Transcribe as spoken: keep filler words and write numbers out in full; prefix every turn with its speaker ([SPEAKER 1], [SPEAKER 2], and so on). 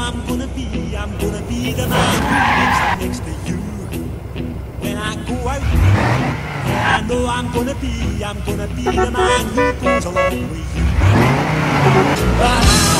[SPEAKER 1] I'm gonna be, I'm gonna be the man who lives right next to you. When I go out, yeah, I know I'm gonna be, I'm gonna be the man who goes along with you. Ah.